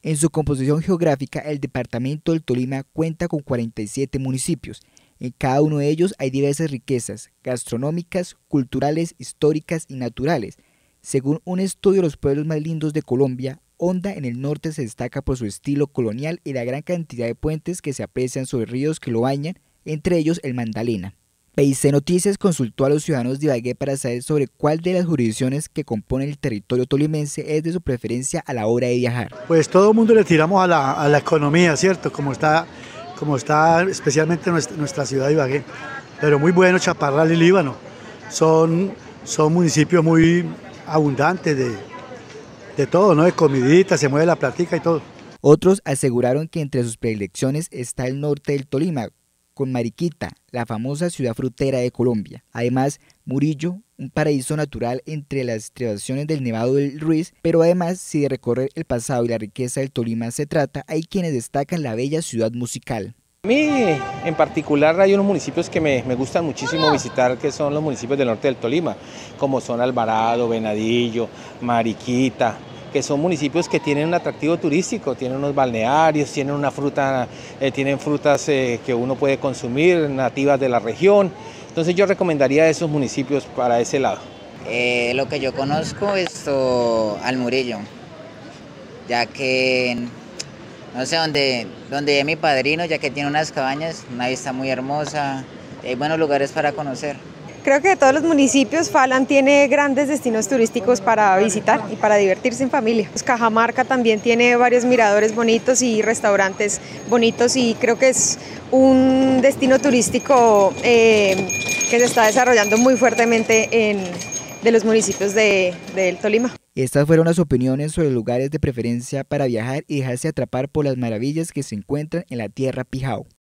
En su composición geográfica, el departamento del Tolima cuenta con 47 municipios. En cada uno de ellos hay diversas riquezas gastronómicas, culturales, históricas y naturales. Según un estudio de los pueblos más lindos de Colombia, Honda en el norte se destaca por su estilo colonial y la gran cantidad de puentes que se aprecian sobre ríos que lo bañan, entre ellos el Magdalena. PIC Noticias consultó a los ciudadanos de Ibagué para saber sobre cuál de las jurisdicciones que componen el territorio tolimense es de su preferencia a la hora de viajar. Pues todo el mundo le tiramos a la economía, ¿cierto? Como está especialmente nuestra ciudad de Ibagué. Pero muy bueno, Chaparral y Líbano. Son municipios muy abundantes de todo, ¿no? De comidita, se mueve la platica y todo. Otros aseguraron que entre sus predilecciones está el norte del Tolima, con Mariquita, la famosa ciudad frutera de Colombia. Además, Murillo, un paraíso natural entre las estribaciones del Nevado del Ruiz, pero además, si de recorrer el pasado y la riqueza del Tolima se trata, hay quienes destacan la bella ciudad musical. A mí, en particular, hay unos municipios que me gustan muchísimo visitar, que son los municipios del norte del Tolima, como son Alvarado, Venadillo, Mariquita, que son municipios que tienen un atractivo turístico, tienen unos balnearios, tienen tienen frutas que uno puede consumir, nativas de la región. Entonces yo recomendaría esos municipios para ese lado. Lo que yo conozco es al Murillo, ya que, no sé, donde es mi padrino, ya que tiene unas cabañas, una vista muy hermosa, hay buenos lugares para conocer. Creo que de todos los municipios, Falan tiene grandes destinos turísticos para visitar y para divertirse en familia. Cajamarca también tiene varios miradores bonitos y restaurantes bonitos y creo que es un destino turístico que se está desarrollando muy fuertemente de los municipios del Tolima. Estas fueron las opiniones sobre lugares de preferencia para viajar y dejarse atrapar por las maravillas que se encuentran en la tierra Pijao.